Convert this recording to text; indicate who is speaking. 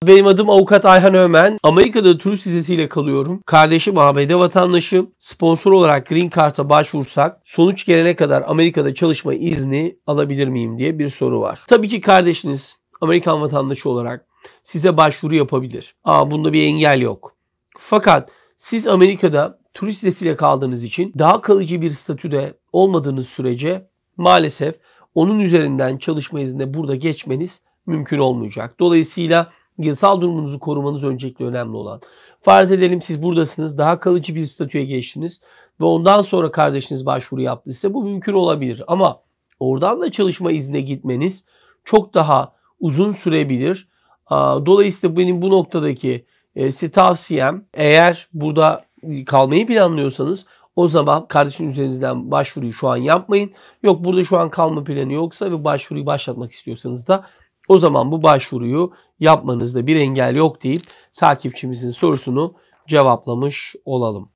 Speaker 1: Benim adım Avukat Ayhan Ömen. Amerika'da turist vizesiyle kalıyorum. Kardeşim ABD vatandaşı. Sponsor olarak Green Card'a başvursak sonuç gelene kadar Amerika'da çalışma izni alabilir miyim diye bir soru var. Tabii ki kardeşiniz Amerikan vatandaşı olarak size başvuru yapabilir. Bunda bir engel yok. Fakat siz Amerika'da turist vizesiyle kaldığınız için daha kalıcı bir statüde olmadığınız sürece maalesef onun üzerinden çalışma iznine burada geçmeniz mümkün olmayacak. Dolayısıyla yasal durumunuzu korumanız öncelikle önemli olan. Farz edelim siz buradasınız, daha kalıcı bir statüye geçtiniz ve ondan sonra kardeşiniz başvuru yaptıysa bu mümkün olabilir. Ama oradan da çalışma iznine gitmeniz çok daha uzun sürebilir. Dolayısıyla benim bu noktadaki size tavsiyem, eğer burada kalmayı planlıyorsanız o zaman kardeşin üzerinizden başvuruyu şu an yapmayın. Yok, burada şu an kalma planı yoksa ve başvuruyu başlatmak istiyorsanız da o zaman bu başvuruyu yapmanızda bir engel yok deyip takipçimizin sorusunu cevaplamış olalım.